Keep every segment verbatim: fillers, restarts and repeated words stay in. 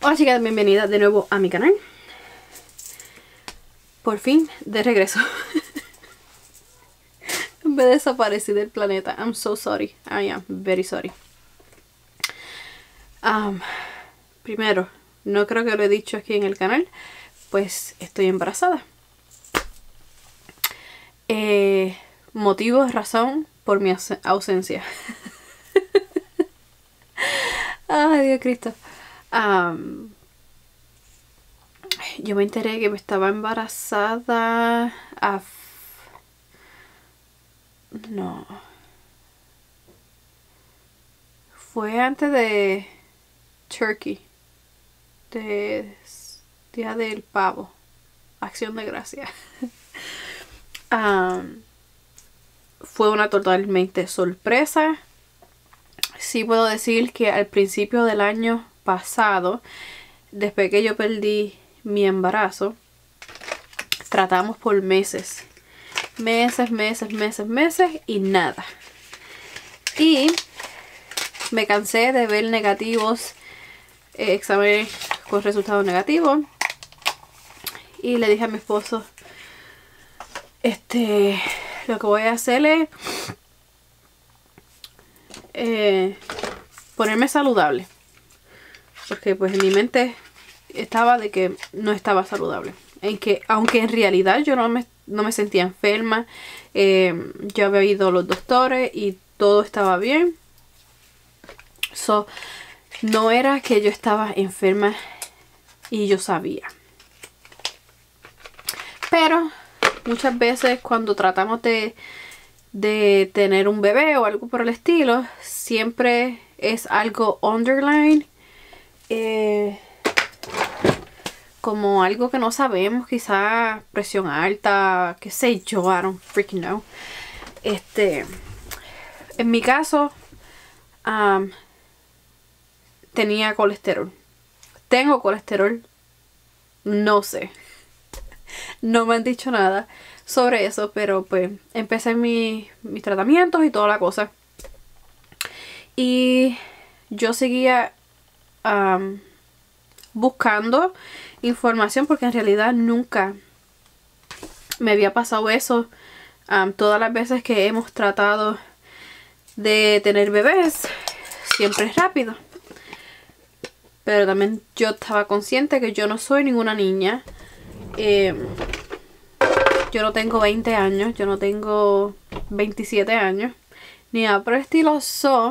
Hola chicas, bienvenidas de nuevo a mi canal. Por fin, de regreso. Me desaparecí del planeta. I'm so sorry. I am very sorry. Um, primero, no creo que lo he dicho aquí en el canal, pues estoy embarazada. Eh, motivo, razón por mi aus ausencia. Ay, Dios Cristo. Um, yo me enteré que me estaba embarazada a... No. Fue antes de Turkey. De Día del Pavo. Acción de Gracia. um, fue una totalmente sorpresa. Sí puedo decir que al principio del año pasado, después que yo perdí mi embarazo, tratamos por meses. Meses, meses, meses, meses y nada. Y me cansé de ver negativos, eh, exámenes con resultados negativos. Y le dije a mi esposo, este, lo que voy a hacer es eh, ponerme saludable. Porque pues en mi mente estaba de que no estaba saludable. En que, aunque en realidad yo no me, no me sentía enferma. Eh, yo había ido a los doctores y todo estaba bien. So, no era que yo estaba enferma y yo sabía. Pero muchas veces cuando tratamos de, de tener un bebé o algo por el estilo, siempre es algo underline. Eh, como algo que no sabemos, quizá presión alta, qué sé yo, I don't freaking know. Este, en mi caso, um, tenía colesterol. Tengo colesterol, no sé. No me han dicho nada sobre eso, pero pues empecé mi, mis tratamientos y toda la cosa. Y yo seguía um, buscando información porque en realidad nunca me había pasado eso. Um, todas las veces que hemos tratado de tener bebés, siempre es rápido. Pero también yo estaba consciente que yo no soy ninguna niña. Eh, yo no tengo veinte años, yo no tengo veintisiete años, ni nada por el estilo. So,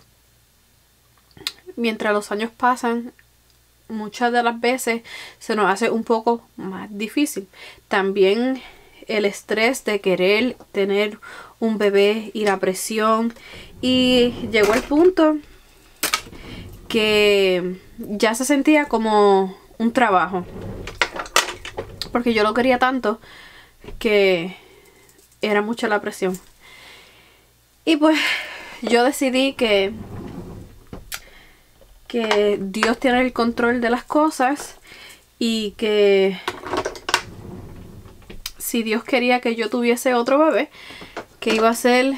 mientras los años pasan, muchas de las veces se nos hace un poco más difícil. También el estrés de querer tener un bebé y la presión. Y llegó el punto que ya se sentía como un trabajo. Porque yo lo quería tanto que era mucha la presión. Y pues yo decidí que que Dios tiene el control de las cosas y que si Dios quería que yo tuviese otro bebé, que iba a ser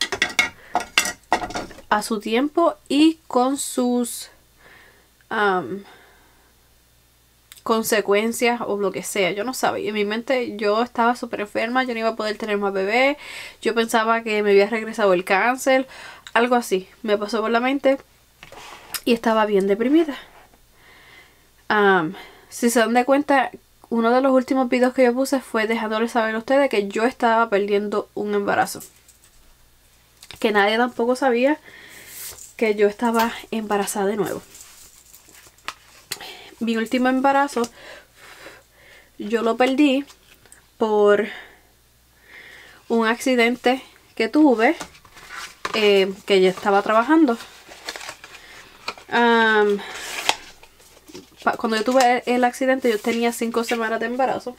a su tiempo y con sus um, consecuencias o lo que sea. Yo no sabía. En mi mente yo estaba súper enferma, yo no iba a poder tener más bebé. Yo pensaba que me había regresado el cáncer, algo así me pasó por la mente. Y estaba bien deprimida. Um, si se dan de cuenta, uno de los últimos videos que yo puse fue dejándoles saber a ustedes que yo estaba perdiendo un embarazo. Que nadie tampoco sabía que yo estaba embarazada de nuevo. Mi último embarazo yo lo perdí por un accidente que tuve, eh, que yo estaba trabajando. Um, cuando yo tuve el accidente yo tenía cinco semanas de embarazo.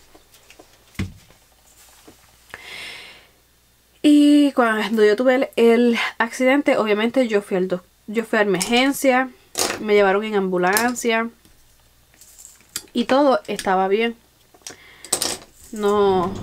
Y cuando yo tuve el, el accidente, obviamente yo fui al doctor, yo fui a emergencia, me llevaron en ambulancia y todo estaba bien. No,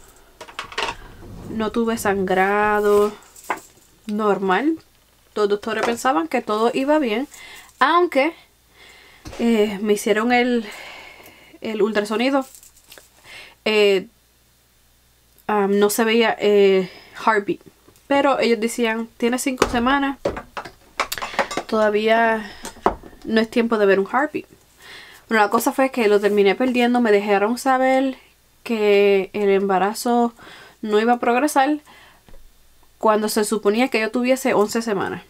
no tuve sangrado, normal. Los doctores pensaban que todo iba bien, aunque eh, me hicieron el, el ultrasonido. Eh, um, no se veía eh, heartbeat. Pero ellos decían, tiene cinco semanas. Todavía no es tiempo de ver un heartbeat. Bueno, la cosa fue que lo terminé perdiendo. Me dejaron saber que el embarazo no iba a progresar cuando se suponía que yo tuviese once semanas.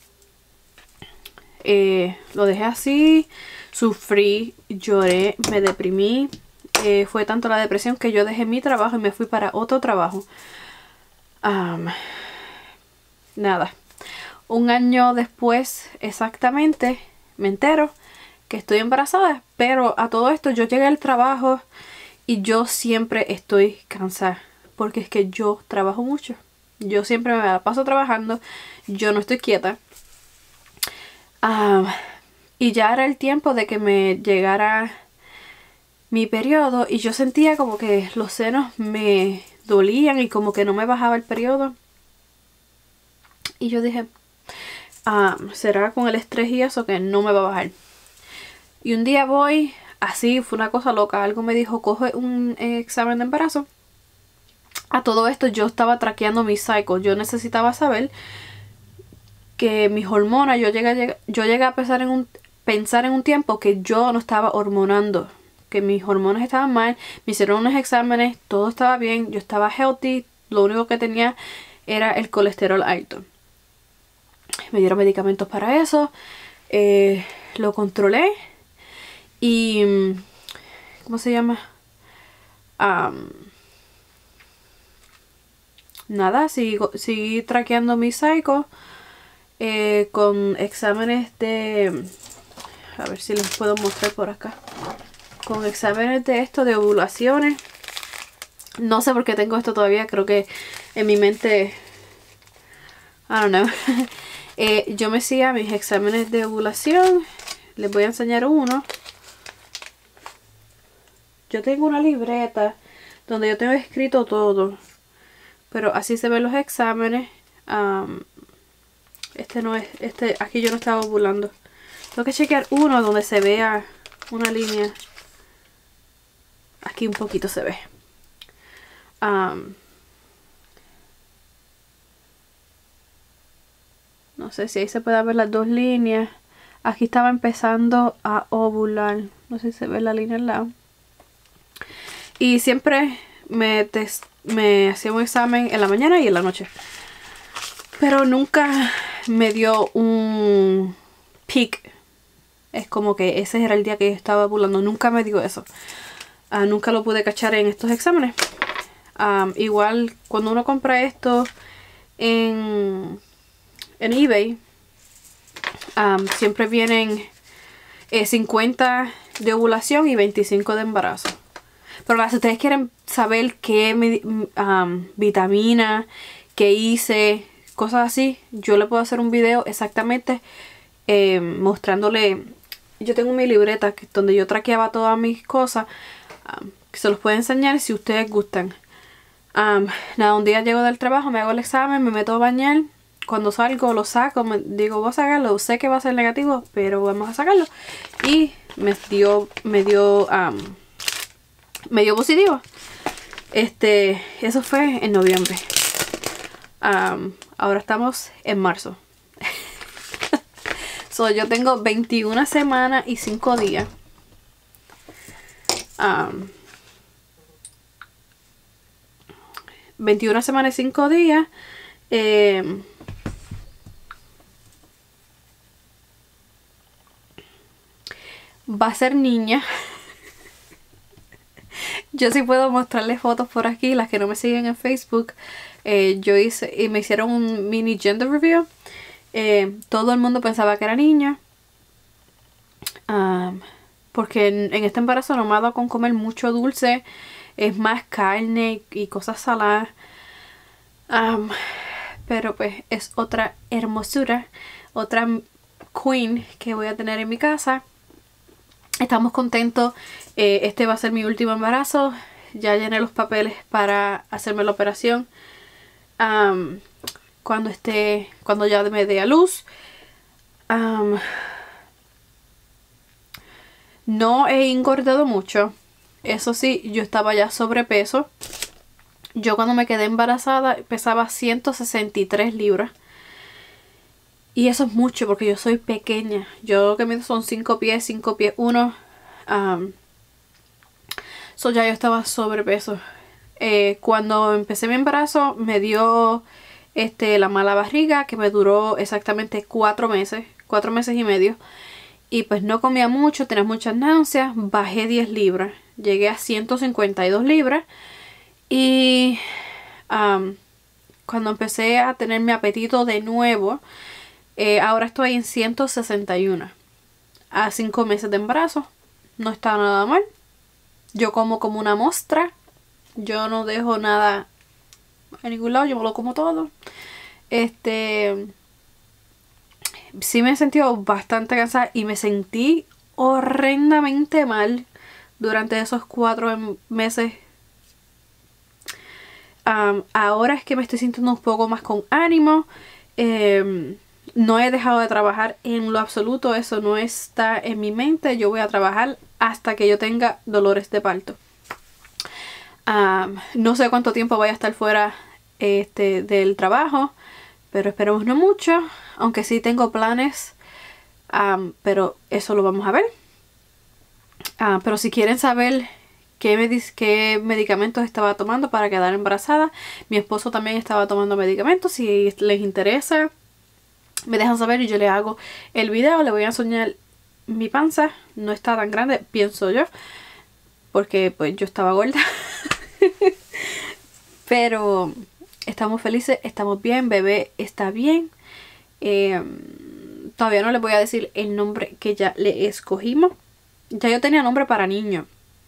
Eh, lo dejé así, sufrí, lloré, me deprimí. Eh, fue tanto la depresión que yo dejé mi trabajo y me fui para otro trabajo. Um, nada. Un año después exactamente me entero que estoy embarazada. Pero a todo esto yo llegué al trabajo y yo siempre estoy cansada. Porque es que yo trabajo mucho. Yo siempre me la paso trabajando. Yo no estoy quieta. Um, y ya era el tiempo de que me llegara mi periodo. Y yo sentía como que los senos me dolían y como que no me bajaba el periodo. Y yo dije, um, será con el estrés y eso que no me va a bajar. Y un día voy, así fue una cosa loca. Algo me dijo, coge un eh, examen de embarazo. A todo esto yo estaba traqueando mi cycle. Yo necesitaba saber que mis hormonas, yo llegué, yo llegué a pensar en, un, pensar en un tiempo que yo no estaba hormonando. Que mis hormonas estaban mal. Me hicieron unos exámenes, todo estaba bien. Yo estaba healthy. Lo único que tenía era el colesterol alto. Me dieron medicamentos para eso. Eh, lo controlé. Y... ¿cómo se llama? Um, nada, sigo, seguí traqueando mi cycle. Eh, con exámenes de... a ver si les puedo mostrar por acá. Con exámenes de esto, de ovulaciones. No sé por qué tengo esto todavía. Creo que en mi mente... I don't know. eh, yo me hacía mis exámenes de ovulación. Les voy a enseñar uno. Yo tengo una libreta donde yo tengo escrito todo. Pero así se ven los exámenes. Um, Este no es, este, aquí yo no estaba ovulando. Tengo que chequear uno donde se vea una línea. Aquí un poquito se ve. Um, no sé si ahí se pueden ver las dos líneas. Aquí estaba empezando a ovular. No sé si se ve la línea al lado. Y siempre me, test, me hacía un examen en la mañana y en la noche. Pero nunca me dio un peak. Es como que ese era el día que yo estaba ovulando. Nunca me dio eso. Uh, nunca lo pude cachar en estos exámenes. Um, igual cuando uno compra esto en, en eBay. Um, siempre vienen eh, cincuenta de ovulación y veinticinco de embarazo. Pero si ustedes quieren saber qué um, vitamina, qué hice... cosas así, yo le puedo hacer un video exactamente eh, mostrándole. Yo tengo mi libreta que, donde yo traqueaba todas mis cosas, um, que se los puedo enseñar si ustedes gustan. Um, nada, un día llego del trabajo, me hago el examen, me meto a bañar. Cuando salgo lo saco, me digo voy a sacarlo, sé que va a ser negativo, pero vamos a sacarlo. Y me dio, me dio, um, me dio positivo. Este, eso fue en noviembre. Um, ahora estamos en marzo. So, yo tengo veintiuna semanas y cinco días. Um, veintiuna semanas y cinco días. Eh, va a ser niña. Yo sí puedo mostrarles fotos por aquí, las que no me siguen en Facebook. Eh, yo hice y me hicieron un mini gender review. Eh, todo el mundo pensaba que era niña. Um, porque en, en este embarazo no me ha dado con comer mucho dulce. Es más carne y, y cosas saladas. Um, pero pues es otra hermosura. Otra queen que voy a tener en mi casa. Estamos contentos. Eh, este va a ser mi último embarazo. Ya llené los papeles para hacerme la operación. Um, cuando esté, cuando ya me dé a luz. Um, No he engordado mucho. Eso sí, yo estaba ya sobrepeso. Yo cuando me quedé embarazada pesaba ciento sesenta y tres libras. Y eso es mucho porque yo soy pequeña. Yo lo que mido son cinco pies, cinco pies uno. Um, so ya yo estaba sobrepeso. Eh, cuando empecé mi embarazo me dio este, la mala barriga, que me duró exactamente cuatro meses. Cuatro meses y medio. Y pues no comía mucho, tenía muchas náuseas. Bajé diez libras. Llegué a ciento cincuenta y dos libras. Y um, cuando empecé a tener mi apetito de nuevo, eh, ahora estoy en ciento sesenta y uno. A cinco meses de embarazo. No está nada mal. Yo como como una mostra. Yo no dejo nada en ningún lado. Yo me lo como todo. Este... Sí me he sentido bastante cansada. Y me sentí horrendamente mal durante esos cuatro meses. Um, ahora es que me estoy sintiendo un poco más con ánimo. Eh, no he dejado de trabajar en lo absoluto. Eso no está en mi mente. Yo voy a trabajar hasta que yo tenga dolores de parto. Um, no sé cuánto tiempo voy a estar fuera este, del trabajo. Pero esperemos no mucho. Aunque sí tengo planes. Um, pero eso lo vamos a ver. Uh, pero si quieren saber qué, medic qué medicamentos estaba tomando para quedar embarazada. Mi esposo también estaba tomando medicamentos. Si les interesa, me dejan saber y yo le hago el video. Le voy a enseñar mi panza. No está tan grande, pienso yo. Porque pues yo estaba gorda. Pero estamos felices, estamos bien. Bebé está bien. Eh, todavía no les voy a decir el nombre que ya le escogimos. Ya yo tenía nombre para niño.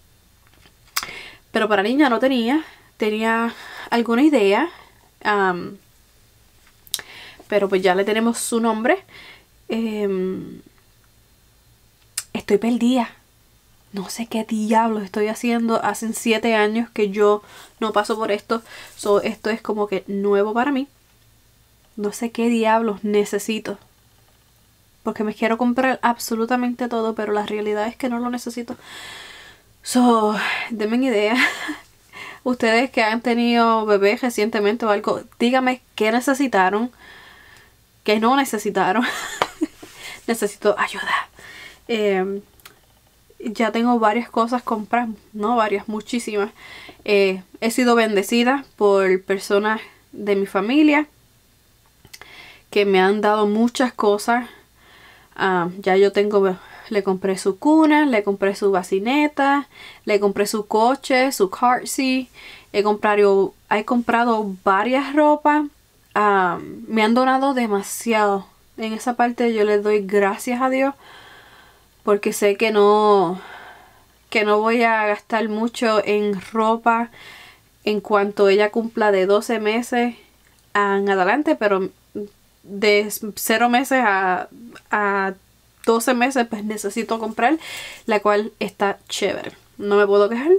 Pero para niña no tenía. Tenía alguna idea. Um, pero pues ya le tenemos su nombre. Um, estoy perdida. No sé qué diablos estoy haciendo. Hace siete años que yo no paso por esto. So, esto es como que nuevo para mí. No sé qué diablos necesito. Porque me quiero comprar absolutamente todo. Pero la realidad es que no lo necesito. So, denme una idea. Ustedes que han tenido bebés recientemente o algo, díganme qué necesitaron, qué no necesitaron. Necesito ayuda. Eh, ya tengo varias cosas compradas, no varias, muchísimas. Eh, he sido bendecida por personas de mi familia que me han dado muchas cosas. Uh, ya yo tengo... Le compré su cuna, le compré su bacineta, le compré su coche, su car seat. He comprado, he comprado varias ropas. Um, me han donado demasiado. En esa parte yo les doy gracias a Dios. Porque sé que no, que no voy a gastar mucho en ropa en cuanto ella cumpla de doce meses en adelante. Pero de cero meses a... a doce meses pues necesito comprar, la cual está chévere, no me puedo quejar.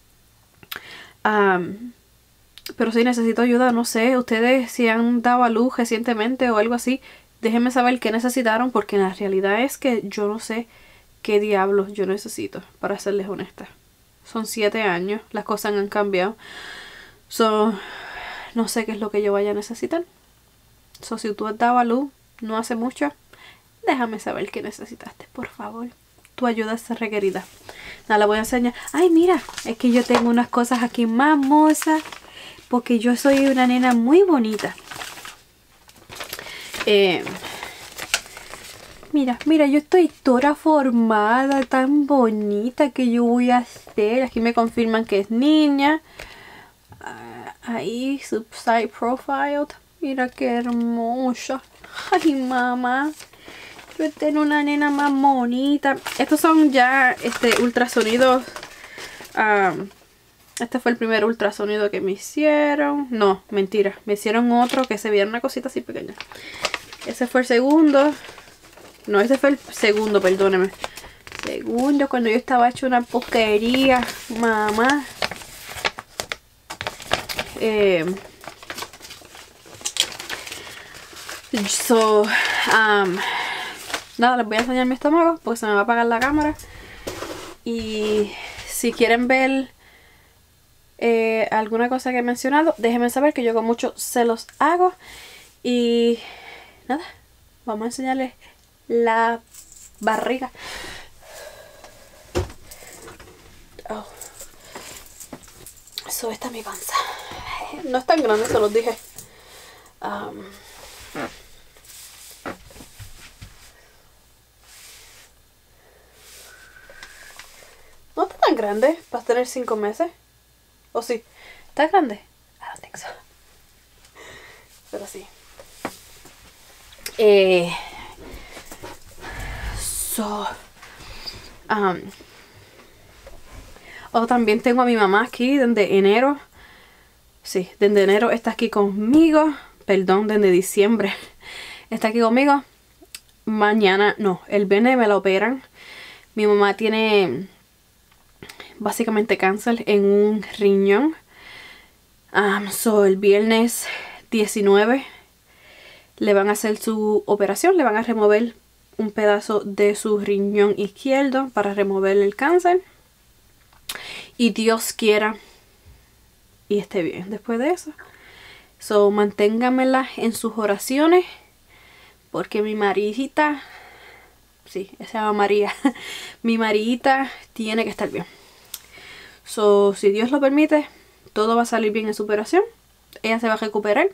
Um, pero si necesito ayuda, no sé, ustedes si han dado a luz recientemente o algo así, déjenme saber qué necesitaron, porque la realidad es que yo no sé qué diablos yo necesito, para serles honesta. Son siete años, las cosas han cambiado. So, no sé qué es lo que yo vaya a necesitar. So, si tú has dado a luz no hace mucho, déjame saber qué necesitaste, por favor. Tu ayuda es requerida. Nada, la voy a enseñar. Ay, mira, es que yo tengo unas cosas aquí más mozas. Porque yo soy una nena muy bonita. Eh, mira, mira, yo estoy toda formada, tan bonita que yo voy a hacer. Aquí me confirman que es niña. Uh, ahí, su side profile. Mira qué hermosa. Ay, mamá. Yo tengo una nena más bonita. Estos son ya este ultrasonidos. Um, este fue el primer ultrasonido que me hicieron. No, mentira. Me hicieron otro que se veía una cosita así pequeña. Ese fue el segundo. No, ese fue el segundo, perdóneme. Segundo, cuando yo estaba hecho una porquería, mamá. Eh, so, um, nada, les voy a enseñar mi estómago porque se me va a apagar la cámara. Y si quieren ver eh, alguna cosa que he mencionado, déjenme saber, que yo con mucho se los hago. Y nada, vamos a enseñarles la barriga. Oh. Eso, esta es mi panza. No es tan grande, se los dije. Um, no está tan grande para tener cinco meses. ¿O sí? ¿Está grande? I don't think so. Pero sí. Eh, so, um, oh, también tengo a mi mamá aquí desde enero. Sí, desde enero está aquí conmigo. Perdón, desde diciembre está aquí conmigo. Mañana, no, el viernes me la operan. Mi mamá tiene básicamente cáncer en un riñón. Um, so, el viernes diecinueve le van a hacer su operación. Le van a remover un pedazo de su riñón izquierdo para remover el cáncer. Y Dios quiera y esté bien después de eso. So, manténganmela en sus oraciones, porque mi marijita, sí, se llama María, mi marijita tiene que estar bien. So, si Dios lo permite, todo va a salir bien en su operación. Ella se va a recuperar.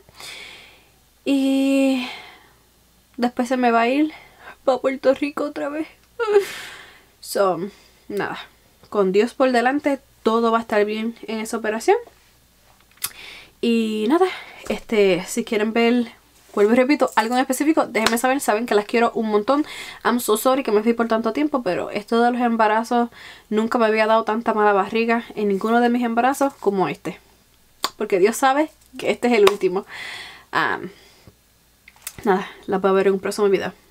Y después se me va a ir para Puerto Rico otra vez. So, nada, con Dios por delante, todo va a estar bien en esa operación. Y nada, este, si quieren ver, vuelvo y repito, algo en específico, déjenme saber. Saben que las quiero un montón. I'm so sorry que me fui por tanto tiempo, pero esto de los embarazos, nunca me había dado tanta mala barriga en ninguno de mis embarazos como este. Porque Dios sabe que este es el último. Um, nada, las voy a ver en un próximo video.